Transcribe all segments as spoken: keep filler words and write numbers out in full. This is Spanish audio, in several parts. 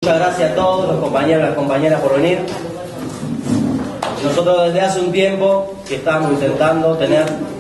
Muchas gracias a todos los compañeros y las compañeras por venir. Nosotros desde hace un tiempo que estamos intentando tener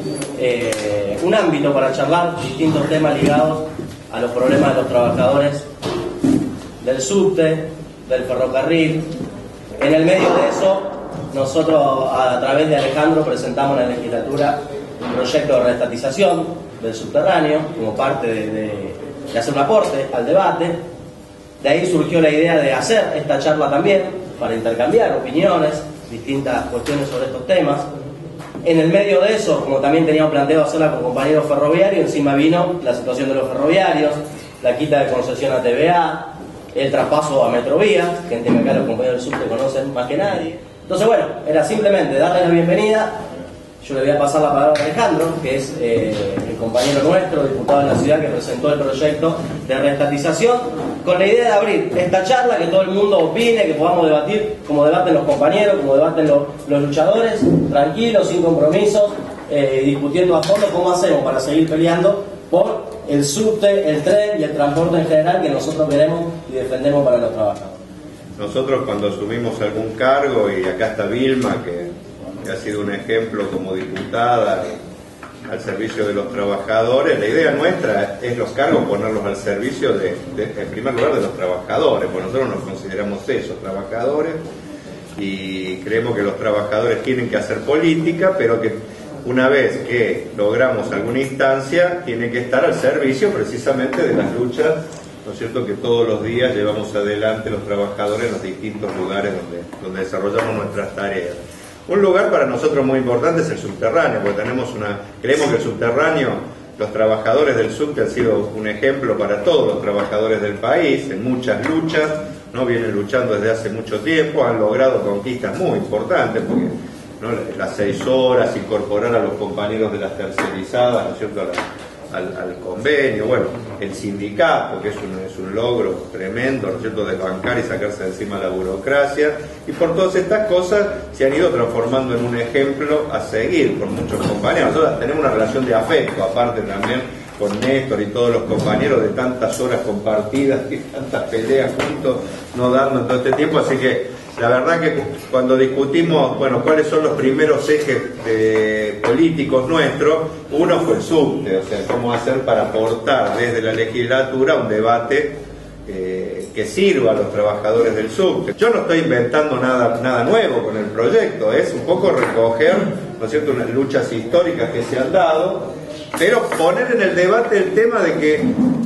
eh, un ámbito para charlar distintos temas ligados a los problemas de los trabajadores del subte, del ferrocarril. En el medio de eso, nosotros a través de Alejandro presentamos en la legislatura un proyecto de reestatización del subterráneo como parte de, de, de hacer un aporte al debate. De ahí surgió la idea de hacer esta charla también para intercambiar opiniones, distintas cuestiones sobre estos temas. En el medio de eso, como también teníamos planteado hacerla con compañeros ferroviarios, encima vino la situación de los ferroviarios, la quita de concesión a T V A, el traspaso a Metrovía, gente que acá los compañeros del subte conocen más que nadie. Entonces, bueno, era simplemente darle la bienvenida. Yo le voy a pasar la palabra a Alejandro, que es eh, el compañero nuestro, diputado de la ciudad, que presentó el proyecto de reestatización, con la idea de abrir esta charla, que todo el mundo opine, que podamos debatir como debaten los compañeros, como debaten los, los luchadores, tranquilos, sin compromisos, eh, discutiendo a fondo cómo hacemos para seguir peleando por el subte, el tren y el transporte en general que nosotros queremos y defendemos para los trabajadores. Nosotros cuando asumimos algún cargo, y acá está Vilma, que que ha sido un ejemplo como diputada al servicio de los trabajadores, la idea nuestra es los cargos ponerlos al servicio de, de, en primer lugar de los trabajadores, porque nosotros nos consideramos esos trabajadores y creemos que los trabajadores tienen que hacer política, pero que una vez que logramos alguna instancia tiene que estar al servicio precisamente de las luchas, ¿no es cierto?, que todos los días llevamos adelante los trabajadores en los distintos lugares donde, donde desarrollamos nuestras tareas. Un lugar para nosotros muy importante es el subterráneo, porque tenemos una, creemos que el subterráneo, los trabajadores del subte han sido un ejemplo para todos los trabajadores del país, en muchas luchas, ¿no? Vienen luchando desde hace mucho tiempo, han logrado conquistas muy importantes, porque ¿no? las seis horas, incorporar a los compañeros de las tercerizadas, ¿no es cierto?, a la, Al, al convenio, bueno, el sindicato, que es un, es un logro tremendo, ¿no es cierto?, de bancar y sacarse de encima la burocracia, y por todas estas cosas se han ido transformando en un ejemplo a seguir por muchos compañeros. Nosotros tenemos una relación de afecto, aparte también con Néstor y todos los compañeros, de tantas horas compartidas y tantas peleas juntos, no dando en todo este tiempo, así que la verdad que cuando discutimos, bueno, cuáles son los primeros ejes de, políticos nuestros, uno fue el subte, o sea, cómo hacer para aportar desde la legislatura un debate eh, que sirva a los trabajadores del subte. Yo no estoy inventando nada, nada nuevo con el proyecto, es un poco recoger, ¿no es cierto?, unas luchas históricas que se han dado, pero poner en el debate el tema de que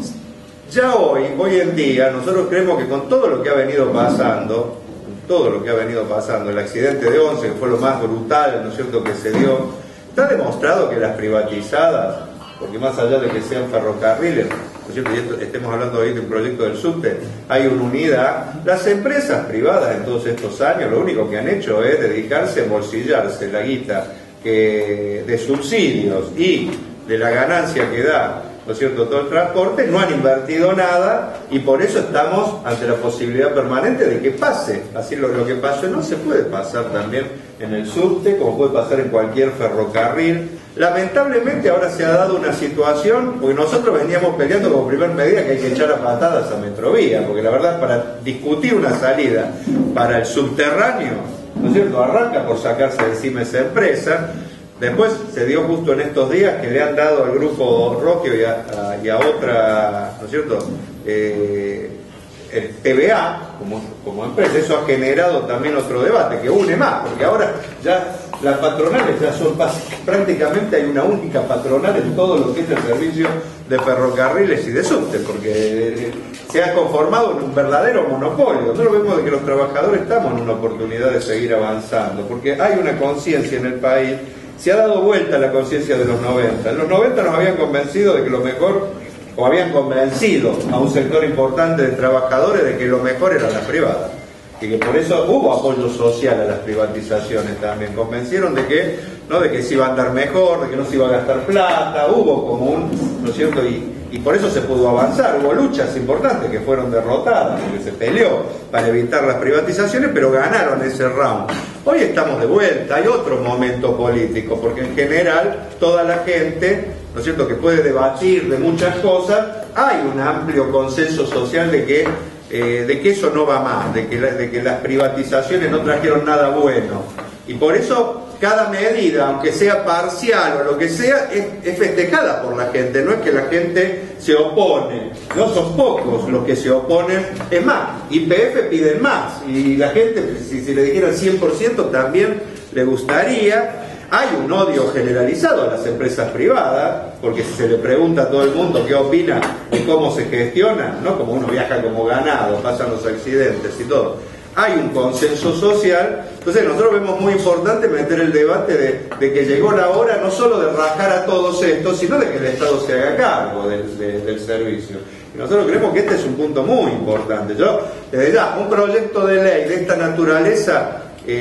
ya hoy, hoy en día, nosotros creemos que con todo lo que ha venido pasando, todo lo que ha venido pasando, el accidente de Once, que fue lo más brutal, ¿no es cierto?, que se dio, está demostrado que las privatizadas, porque más allá de que sean ferrocarriles, ¿no es cierto?, y esto, estemos hablando hoy de un proyecto del subte, hay una unidad, las empresas privadas en todos estos años lo único que han hecho es dedicarse a embolsillarse la guita que, de subsidios y de la ganancia que da, ¿no es cierto?, todo el transporte, no han invertido nada y por eso estamos ante la posibilidad permanente de que pase. Así lo, lo que pasó no se puede pasar también en el subte, como puede pasar en cualquier ferrocarril. Lamentablemente ahora se ha dado una situación, porque nosotros veníamos peleando como primer medida que hay que echar a patadas a Metrovía, porque la verdad para discutir una salida para el subterráneo, ¿no es cierto?, arranca por sacarse de encima esa empresa. Después se dio justo en estos días que le han dado al grupo Roquio y a, a, y a otra, ¿no es cierto?, eh, el T V A como, como empresa. Eso ha generado también otro debate que une más, porque ahora ya las patronales ya son prácticamente, hay una única patronal en todo lo que es el servicio de ferrocarriles y de subte, porque se ha conformado en un verdadero monopolio. Nosotros vemos de que los trabajadores estamos en una oportunidad de seguir avanzando, porque hay una conciencia en el país. Se ha dado vuelta la conciencia de los noventa. En los noventa nos habían convencido de que lo mejor, o habían convencido a un sector importante de trabajadores de que lo mejor era la privada. Y que por eso hubo apoyo social a las privatizaciones también. Convencieron de que, ¿no?, de que se iba a andar mejor, de que no se iba a gastar plata, hubo como un, ¿no es cierto?, y, y por eso se pudo avanzar. Hubo luchas importantes que fueron derrotadas, porque se peleó para evitar las privatizaciones, pero ganaron ese round. Hoy estamos de vuelta, hay otro momento político, porque en general toda la gente, ¿no es cierto?, que puede debatir de muchas cosas, hay un amplio consenso social de que eh, de que eso no va más, de que, la, de que las privatizaciones no trajeron nada bueno. Y por eso cada medida, aunque sea parcial o lo que sea, es, es festejada por la gente. No es que la gente se opone, no son pocos los que se oponen. Es más, Y P F piden más, y la gente, si, si le dijeran cien por ciento, también le gustaría. Hay un odio generalizado a las empresas privadas, porque si se le pregunta a todo el mundo qué opina de cómo se gestiona, no como uno viaja como ganado, pasan los accidentes y todo, hay un consenso social. Entonces nosotros vemos muy importante meter el debate de, de que llegó la hora no solo de rajar a todos estos, sino de que el Estado se haga cargo del, de, del servicio. Y nosotros creemos que este es un punto muy importante. Yo, desde ya, un proyecto de ley de esta naturaleza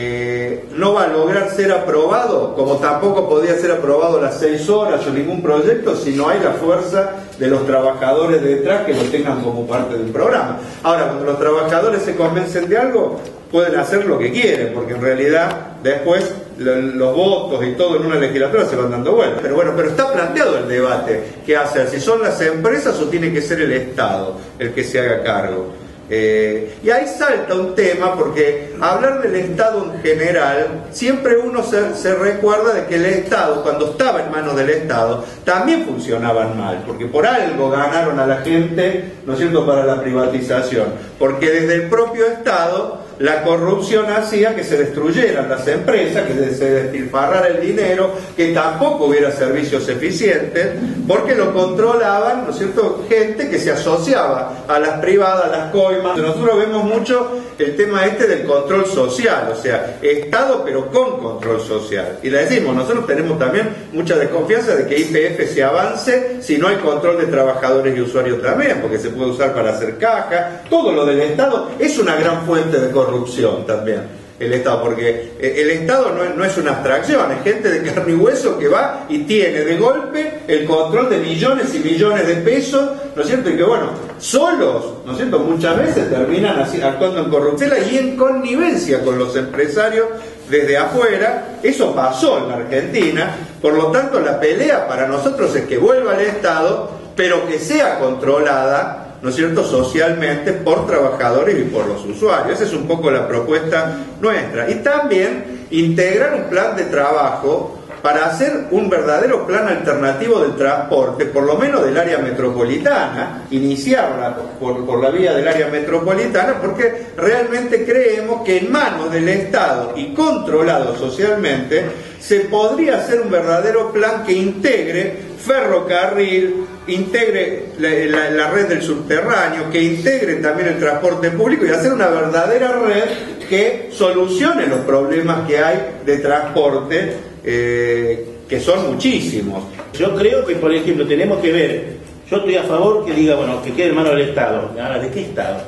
Eh, no va a lograr ser aprobado, como tampoco podía ser aprobado las seis horas o ningún proyecto, si no hay la fuerza de los trabajadores detrás que lo tengan como parte del programa. Ahora, cuando los trabajadores se convencen de algo, pueden hacer lo que quieren, porque en realidad después los votos y todo en una legislatura se van dando vueltas. Pero bueno, pero está planteado el debate: ¿qué hacer? ¿Si son las empresas o tiene que ser el Estado el que se haga cargo? Eh, y ahí salta un tema, porque hablar del Estado en general, siempre uno se, se recuerda de que el Estado, cuando estaba en manos del Estado, también funcionaban mal, porque por algo ganaron a la gente, ¿no es cierto?, para la privatización, porque desde el propio Estado la corrupción hacía que se destruyeran las empresas, que se despilfarrara el dinero, que tampoco hubiera servicios eficientes, porque lo controlaban, ¿no es cierto?, gente que se asociaba a las privadas, a las coimas. Nosotros vemos mucho el tema este del control social, o sea, Estado pero con control social. Y le decimos, nosotros tenemos también mucha desconfianza de que Y P F se avance si no hay control de trabajadores y usuarios también, porque se puede usar para hacer caja. Todo lo del Estado es una gran fuente de corrupción también, el Estado, porque el Estado no es, no es una abstracción, es gente de carne y hueso que va y tiene de golpe el control de millones y millones de pesos, ¿no es cierto? Y que bueno, solos, ¿no es cierto?, muchas veces terminan así, actuando en corruptela y en connivencia con los empresarios desde afuera. Eso pasó en la Argentina. Por lo tanto, la pelea para nosotros es que vuelva el Estado, pero que sea controlada, ¿no es cierto?, socialmente por trabajadores y por los usuarios. Esa es un poco la propuesta nuestra. Y también integrar un plan de trabajo para hacer un verdadero plan alternativo del transporte, por lo menos del área metropolitana, iniciarla por, por la vía del área metropolitana, porque realmente creemos que en manos del Estado y controlado socialmente se podría hacer un verdadero plan que integre ferrocarril, integre la, la, la red del subterráneo, que integre también el transporte público y hacer una verdadera red que solucione los problemas que hay de transporte, eh, que son muchísimos. Yo creo que, por ejemplo, tenemos que ver, yo estoy a favor que diga, bueno, que quede en manos del Estado. Ahora, ¿de qué Estado?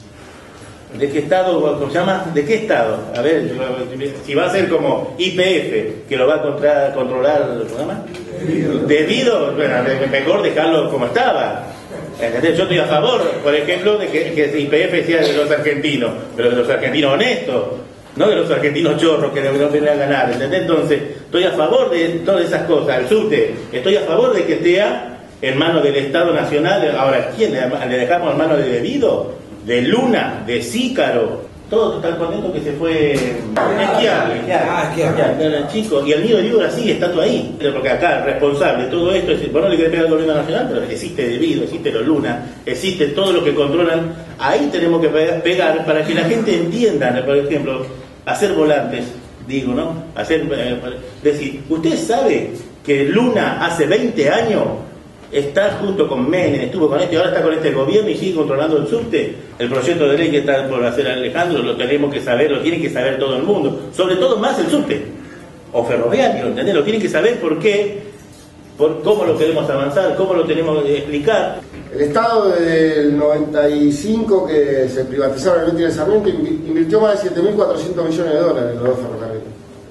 ¿De qué Estado? ¿Cómo se llama? ¿De qué Estado? A ver, si va a ser como Y P F, que lo va a contra, controlar, ¿cómo se llama? Debido. Debido, bueno, mejor dejarlo como estaba. ¿Entendés? Yo estoy a favor, por ejemplo, de que, que Y P F sea de los argentinos, pero de los argentinos honestos, no de los argentinos chorros que no vienen a ganar, ¿entendés? Entonces, estoy a favor de todas esas cosas. El subte, estoy a favor de que esté en manos del Estado Nacional. Ahora, ¿quién le dejamos en manos de Debido? De Luna, de Sícaro. Todos están contentos que se fue Esquiar. Ah, Esquiar. Chicos, y el nido de víbora sigue estando ahí. Porque acá el responsable de todo esto es, bueno, no le quiere pegar al gobierno nacional, pero existe Debido, existe los Luna, existe todo lo que controlan. Ahí tenemos que pegar para que la gente entienda, por ejemplo, hacer volantes, digo, ¿no? Hacer, eh, decir, ¿usted sabe que Luna hace veinte años está junto con Menem, estuvo con este, ahora está con este gobierno y sigue controlando el subte? El proyecto de ley que está por hacer Alejandro lo tenemos que saber, lo tiene que saber todo el mundo, sobre todo más el subte o ferroviario, ¿entendés? Lo tienen que saber por qué, por cómo lo queremos avanzar, cómo lo tenemos que explicar. El Estado del noventa y cinco, que se privatizaron el veinte de Sarmiento, invirtió más de siete mil cuatrocientos millones de dólares en los dos ferrocarriles.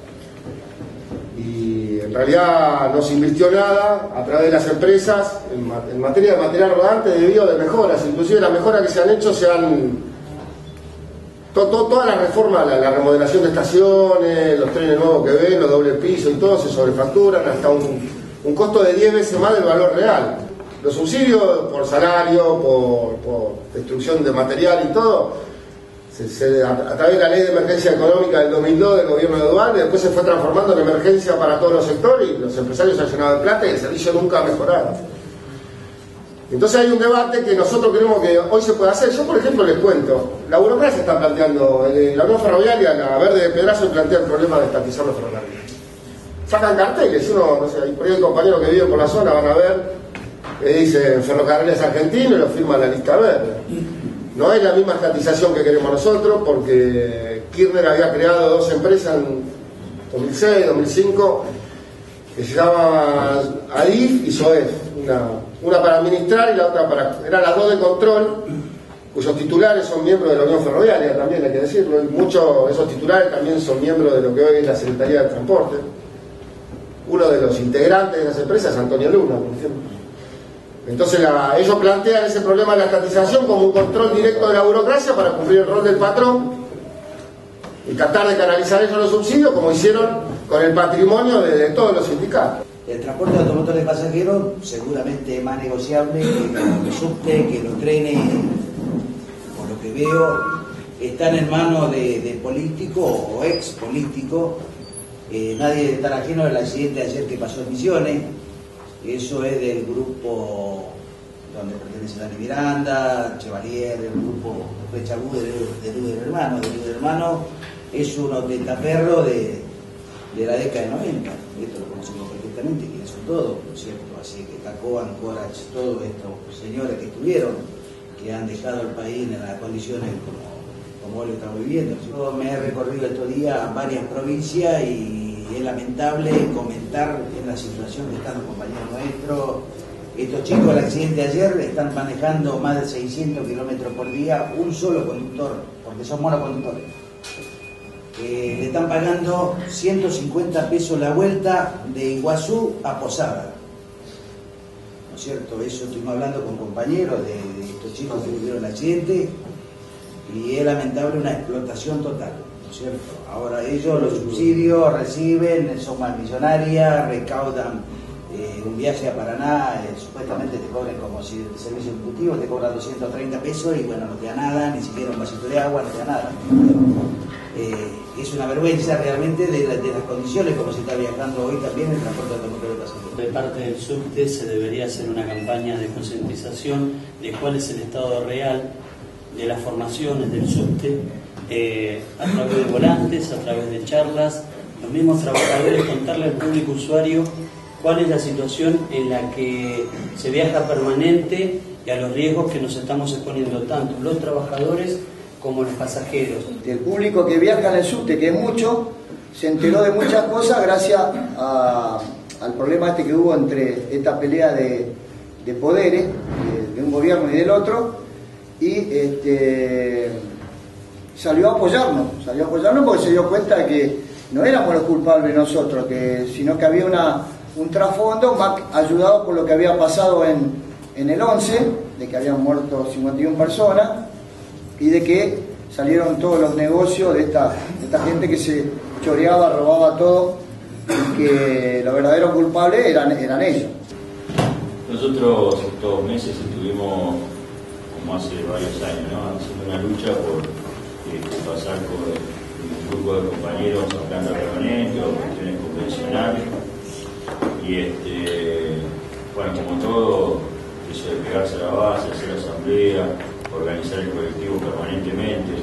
Y en realidad no se invirtió nada a través de las empresas en, en materia de material rodante debido a mejoras. Inclusive las mejoras que se han hecho se han... To, to, todas las reformas, la, la remodelación de estaciones, los trenes nuevos que ven, los doble pisos y todo se sobrefacturan hasta un, un costo de diez veces más del valor real. los subsidios por salario, por, por destrucción de material y todo, se, se, a, a través de la ley de emergencia económica del dos mil dos del gobierno de Duvalde, después se fue transformando en emergencia para todos los sectores y los empresarios se han llenado de plata y el servicio nunca ha mejorado. Entonces hay un debate que nosotros creemos que hoy se puede hacer. Yo, por ejemplo, les cuento, la burocracia está planteando, la Unión Ferroviaria, la Verde de Pedrazo, plantea el problema de estatizar los ferrocarriles. Sacan carteles, uno, no sé, por ahí hay compañeros que viven por la zona, van a ver, que dicen Ferrocarriles Argentinos y lo firman la lista verde. No es la misma estatización que queremos nosotros, porque Kirchner había creado dos empresas en dos mil seis, dos mil cinco, que se llama A D I F y SOEF, una, una para administrar y la otra para... eran las dos de control, cuyos titulares son miembros de la Unión Ferroviaria también, hay que decirlo, y muchos de esos titulares también son miembros de lo que hoy es la Secretaría del Transporte. Uno de los integrantes de las empresas es Antonio Luna, por ejemplo. Entonces la, ellos plantean ese problema de la estatización como un control directo de la burocracia para cumplir el rol del patrón y tratar de canalizar ellos los subsidios como hicieron con el patrimonio de, de todos los sindicatos. El transporte de automotores de pasajeros seguramente es más negociable que los subte, que los trenes, por lo que veo, están en manos de, de políticos o ex políticos. Eh, nadie debe estar ajeno del accidente de ayer que pasó en Misiones. Eso es del grupo donde pertenece Dani Miranda, Chevalier, el grupo Flecha Bú de, de Luis del Hermano. De Luis del Hermano es un testaferro de, de la década de noventa. Esto lo conocemos perfectamente, quiénes son todos, ¿no es cierto? Así que Tacoan, Corach, todos estos señores que estuvieron, que han dejado el país en las condiciones como, como hoy lo estamos viviendo. Yo me he recorrido estos días varias provincias y es lamentable comentar en la situación que están los compañeros nuestros. Estos chicos del accidente de ayer están manejando más de seiscientos kilómetros por día, un solo conductor, porque son monoconductores. Eh, le están pagando ciento cincuenta pesos la vuelta de Iguazú a Posada. ¿No es cierto? Eso estuvimos hablando con compañeros de, de estos chicos que tuvieron el accidente y es lamentable una explotación total. ¿Cierto? Ahora ellos los subsidios reciben, son más millonarias, recaudan eh, un viaje a Paraná, eh, supuestamente te cobran como si el servicio ejecutivo te cobra doscientos treinta pesos y bueno, no te da nada, ni siquiera un vasito de agua, no te da nada. Eh, es una vergüenza realmente de, de las condiciones como se está viajando hoy también el transporte automóvil de pasajeros. De parte del subte se debería hacer una campaña de concientización de cuál es el estado real de las formaciones del subte. Eh, a través de volantes, a través de charlas, los mismos trabajadores contarle al público usuario cuál es la situación en la que se viaja permanente y a los riesgos que nos estamos exponiendo tanto los trabajadores como los pasajeros. El público que viaja en el subte, que es mucho, se enteró de muchas cosas gracias a, al problema este que hubo entre esta pelea de, de poderes, de, de un gobierno y del otro, y este... salió a apoyarnos, salió a apoyarnos porque se dio cuenta de que no éramos los culpables nosotros, que, sino que había una, un trasfondo más ayudado por lo que había pasado en, en el once, de que habían muerto cincuenta y una personas, y de que salieron todos los negocios de esta, de esta gente que se choreaba, robaba todo, y que los verdaderos culpables eran, eran ellos. Nosotros estos meses estuvimos, como hace varios años, ¿no?, haciendo una lucha por pasar por un grupo de compañeros a planta permanente o cuestiones convencionales y este, bueno, como todo, eso de pegarse a la base, hacer asamblea, organizar el colectivo permanentemente.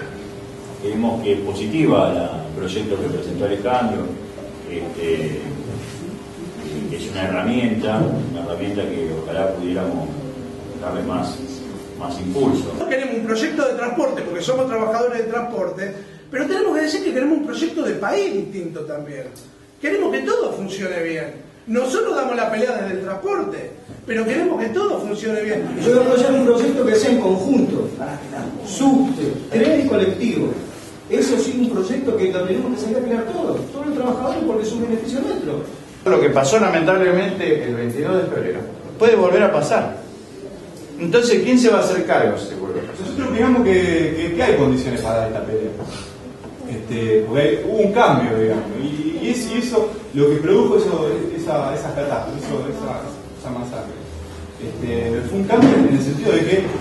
Vimos que es positiva la, el proyecto que presentó Alejandro, este, que es una herramienta, una herramienta que ojalá pudiéramos darle más más impulso. Queremos un proyecto de transporte porque somos trabajadores de transporte, pero tenemos que decir que queremos un proyecto de país distinto también. Queremos que todo funcione bien. Nosotros damos la pelea desde el transporte, pero queremos que todo funcione bien. Yo voy a apoyar un proyecto que sea en conjunto, subte, tren y colectivo. Eso sí, un proyecto que lo tenemos que salir a pelear todos, todos los trabajadores, porque es un beneficio nuestro. Lo que pasó lamentablemente el veintidós de febrero puede volver a pasar. Entonces, ¿quién se va a hacer cargo? Seguro. Nosotros digamos que, que, que hay condiciones para dar esta pelea. Este, porque hay, hubo un cambio, digamos, y, y, es, y eso lo que produjo eso, esa, esa catástrofe, esa, esa masacre. este, fue un cambio en el sentido de que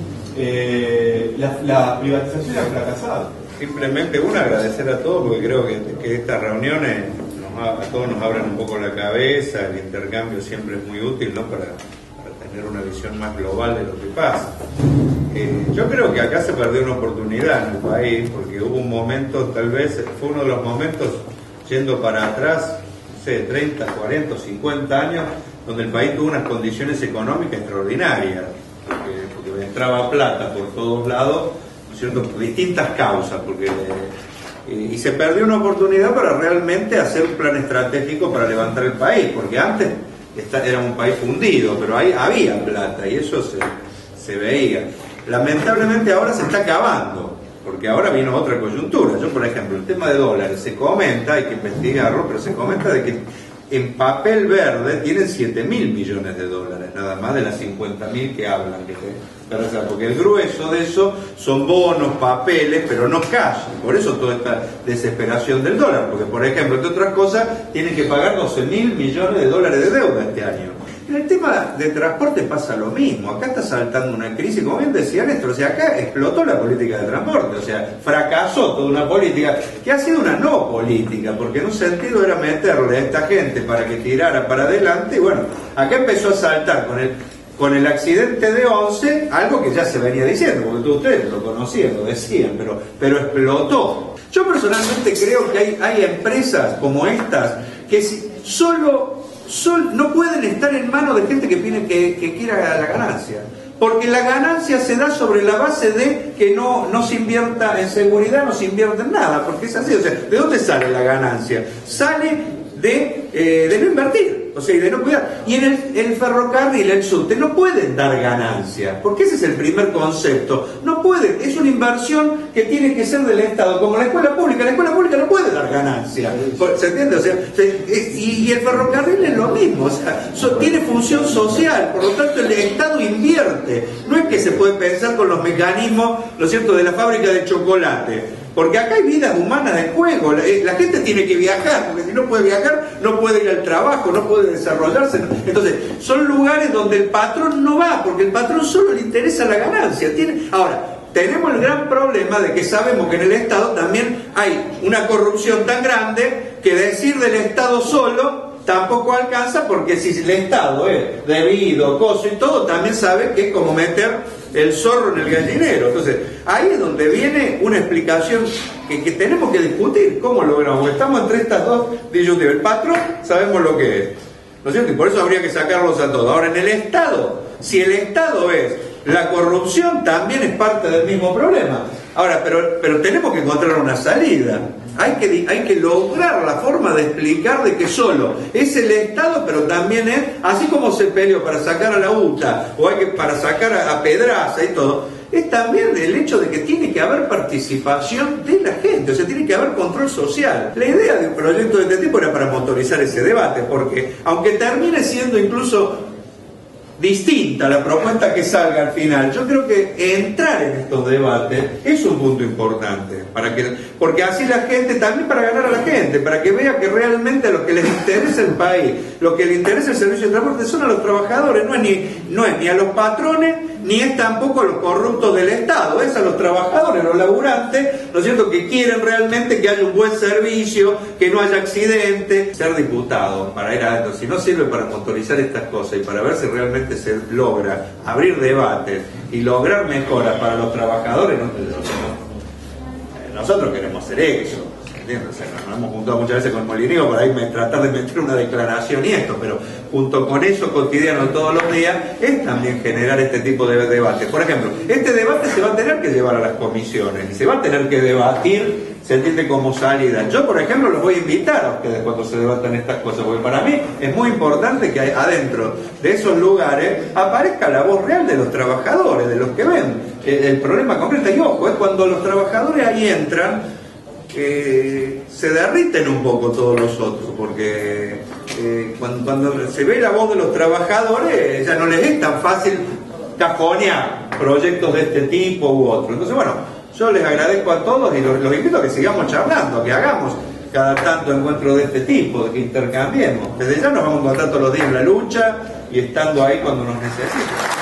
eh, la, la privatización ha fracasado. Simplemente, uno, agradecer a todos, porque creo que, que estas reuniones nos, a todos nos abren un poco la cabeza, el intercambio siempre es muy útil, ¿no?, para, para tener una visión más global de lo que pasa. Eh, yo creo que acá se perdió una oportunidad en el país, porque hubo un momento, tal vez fue uno de los momentos, yendo para atrás, no sé, treinta, cuarenta, cincuenta años, donde el país tuvo unas condiciones económicas extraordinarias, porque, porque entraba plata por todos lados, ¿no es cierto?, por distintas causas, porque eh, y se perdió una oportunidad para realmente hacer un plan estratégico para levantar el país, porque antes esta, era un país hundido, pero ahí había plata y eso se, se veía. Lamentablemente ahora se está acabando, porque ahora vino otra coyuntura. Yo, por ejemplo, el tema de dólares, se comenta, hay que investigarlo, pero se comenta de que en papel verde tienen siete mil millones de dólares, nada más de las cincuenta mil que hablan, que te, porque el grueso de eso son bonos, papeles, pero no cash. Por eso toda esta desesperación del dólar, porque, por ejemplo, entre otras cosas, tienen que pagar doce mil millones de dólares de deuda este año. En el tema de transporte pasa lo mismo. Acá está saltando una crisis, como bien decía Néstor, o sea, acá explotó la política de transporte, o sea, fracasó toda una política que ha sido una no política, porque en un sentido era meterle a esta gente para que tirara para adelante, y bueno, acá empezó a saltar con el con el accidente de Once, algo que ya se venía diciendo, porque todos ustedes lo conocían, lo decían, pero, pero explotó. Yo personalmente creo que hay, hay empresas como estas que si solo Sol, no pueden estar en manos de gente que, tiene, que, que quiera la ganancia, porque la ganancia se da sobre la base de que no, no se invierta en seguridad, no se invierta en nada, porque es así. O sea, ¿de dónde sale la ganancia? Sale de, eh, de no invertir, o sea, y de no cuidar. Y en el, el ferrocarril, el subte, no pueden dar ganancia, porque ese es el primer concepto. No pueden, es una inversión que tiene que ser del Estado, como la escuela pública. La escuela pública no puede dar ganancia, ¿se entiende? O sea, y, y el ferrocarril es lo mismo, o sea, so, tiene función social, por lo tanto el Estado invierte. No es que se puede pensar con los mecanismos, ¿no es cierto?, de la fábrica de chocolate. Porque acá hay vidas humanas en juego, la, la gente tiene que viajar, porque si no puede viajar, no puede ir al trabajo, no puede desarrollarse. Entonces, son lugares donde el patrón no va, porque el patrón solo le interesa la ganancia. Tiene... Ahora, tenemos el gran problema de que sabemos que en el Estado también hay una corrupción tan grande que decir del Estado solo tampoco alcanza, porque si el Estado es debido, coso y todo, también sabe que es como meter el zorro en el gallinero. Entonces, ahí es donde viene una explicación que, que tenemos que discutir. ¿Cómo logramos? Porque estamos entre estas dos disyuntivas. El patrón sabemos lo que es, ¿no es cierto? Y por eso habría que sacarlos a todos. Ahora, en el Estado, si el Estado es la corrupción, también es parte del mismo problema. Ahora, pero, pero tenemos que encontrar una salida. Hay que, hay que lograr la forma de explicar de que solo es el Estado, pero también es, así como se peleó para sacar a la U T A, o hay que para sacar a, a Pedraza y todo, es también el hecho de que tiene que haber participación de la gente, o sea, tiene que haber control social. La idea de un proyecto de este tipo era para motorizar ese debate, porque aunque termine siendo incluso distinta la propuesta que salga al final, yo creo que entrar en estos debates es un punto importante, para que, porque así la gente, también para ganar a la gente, para que vea que realmente lo que les interesa el país, lo que le interesa el servicio de transporte son a los trabajadores, no es ni, no es ni a los patrones, ni es tampoco a los corruptos del Estado, es a los trabajadores, a los laburantes, ¿no es cierto?, que quieren realmente que haya un buen servicio, que no haya accidentes. Ser diputado para ir adentro, si no sirve para motorizar estas cosas y para ver si realmente se logra abrir debates y lograr mejoras para los trabajadores, no, nosotros queremos hacer eso, ¿entiendes? O sea, nos hemos juntado muchas veces con Molinero para ahí tratar de meter una declaración y esto, pero junto con eso cotidiano todos los días es también generar este tipo de debate. Por ejemplo, este debate se va a tener que llevar a las comisiones y se va a tener que debatir, se entiende, como salida. Yo, por ejemplo, los voy a invitar a ustedes cuando se debatan estas cosas, porque para mí es muy importante que adentro de esos lugares aparezca la voz real de los trabajadores, de los que ven el problema concreto. Y ojo, es cuando los trabajadores ahí entran, que se derriten un poco todos los otros, porque eh, cuando, cuando se ve la voz de los trabajadores ya no les es tan fácil cajonear proyectos de este tipo u otro. Entonces, bueno, yo les agradezco a todos y los, los invito a que sigamos charlando, que hagamos cada tanto encuentros de este tipo, de que intercambiemos. Desde ya nos vamos a encontrar todos los días en la lucha, y estando ahí cuando nos necesitan.